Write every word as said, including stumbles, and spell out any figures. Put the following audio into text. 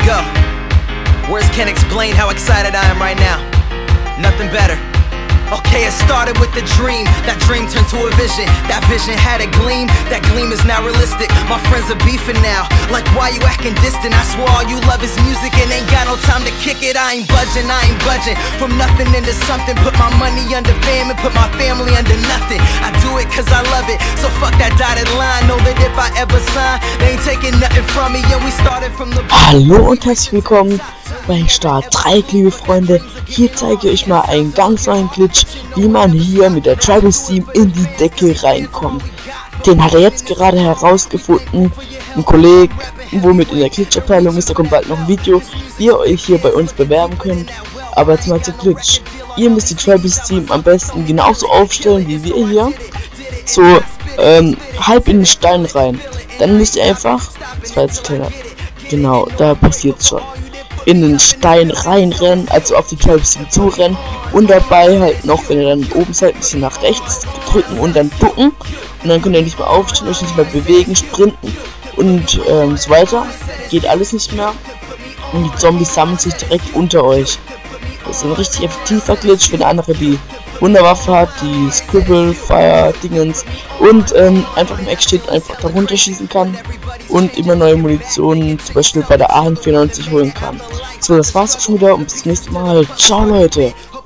go. Words can't explain how excited I am right now. Nothing better. Okay, it started with a dream. That dream turned to a vision. That vision had a gleam. That gleam is now realistic. My friends are beefing now. Like, why you acting distant? I swear all you love is music and ain't got no time to kick it. I ain't budging, I ain't budging. From nothing into something. Put my money under fame and put my family under nothing. I do it cause I love it. So fuck that dotted line. Know that if I ever sign, they ain't taking nothing from me. And we started from the... Hallo und herzlich willkommen bei Star drei, liebe Freunde. Hier zeige ich mal einen ganz neuen Glitch, wie man hier mit der Travis Team in die Decke reinkommt. Den hat er jetzt gerade herausgefunden, ein Kollege, womit in der Glitch-Abteilung ist. Da kommt bald noch ein Video, wie ihr euch hier bei uns bewerben könnt. Aber jetzt mal zum Glitch. Ihr müsst die Travis Team am besten genauso aufstellen wie wir hier. So ähm, halb in den Stein rein. Dann müsst ihr einfach, das war jetzt kleiner, genau, da passiert's schon. In den Stein reinrennen, also auf die Travis Team zurennen und dabei halt noch, wenn ihr dann oben seid, ein bisschen nach rechts drücken und dann ducken und dann könnt ihr nicht mehr aufstehen, euch nicht mehr bewegen, sprinten und ähm, so weiter. Geht alles nicht mehr und die Zombies sammeln sich direkt unter euch. Das ist ein richtig effektiver Glitch, wenn der andere die Wunderwaffe hat, die Scribble, Fire, Dingens und ähm, einfach im Eck steht, einfach darunter schießen kann und immer neue Munition, zum Beispiel bei der A vierundneunzig holen kann. So, das war's auch schon wieder und bis zum nächsten Mal. Ciao, Leute!